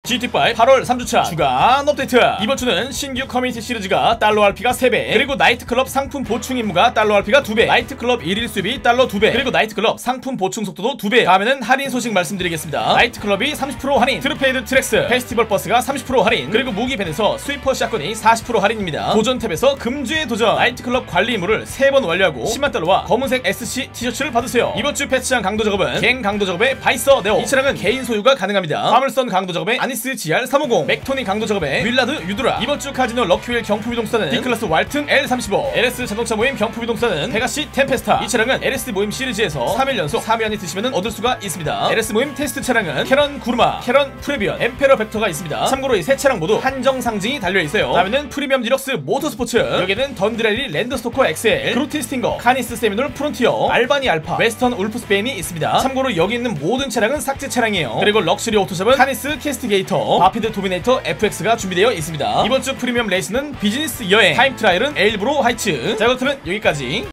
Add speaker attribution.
Speaker 1: GT5 8월 3주차 주간 업데이트. 이번 주는 신규 커뮤니티 시리즈가 달러 RP가 3배, 그리고 나이트클럽 상품 보충 임무가 달러 RP가 2배, 나이트클럽 1일 수입이 달러 2배, 그리고 나이트클럽 상품 보충 속도도 2배. 다음에는 할인 소식 말씀드리겠습니다. 나이트클럽이 30% 할인, 트루페이드 트랙스, 페스티벌 버스가 30% 할인, 그리고 무기 밴에서 스위퍼 샷건이 40% 할인입니다. 도전 탭에서 금주의 도전 나이트클럽 관리 임무를 3번 완료하고 10만 달러와 검은색 SC 티셔츠를 받으세요. 이번 주 패치한 강도 작업은 갱 강도 작업의 바이서 네오, 이 차량은 개인 소유가 가능합니다. 화물선 강도 작업의 아니스 GR350, 맥토니 강도 작업의 윌라드 유드라. 이번 주 카지노 럭키윌 경품 이동수단은 D클래스 왈튼 L35, LS 자동차 모임 경품 이동수단은 페가시 템페스타. 이 차량은 LS 모임 시리즈에서 3일 연속 3회 안에 드시면 얻을 수가 있습니다. LS 모임 테스트 차량은 캐런 구르마, 캐런 프레비언, 엠페러 벡터가 있습니다. 참고로 이 세 차량 모두 한정 상징이 달려있어요. 다음에는 프리미엄 디럭스 모터스포츠, 여기에는 던드랠리 랜드스토커 XL, 그루티 스팅거, 카니스 세미놀 프론티어, 알바니 알파, 웨스턴 울프스베인이 있습니다. 참고로 여기 있는 모든 차량은 삭제 차량이에요. 그리고 럭셔리 오토샵은 카니스 캐스티게이터, 바피드 도미네이터 FX가 준비되어 있습니다. 이번 주 프리미엄 레이스는 비즈니스 여행, 타임 트라이얼은 엘브로 하이츠. 자, 그렇다면 여기까지.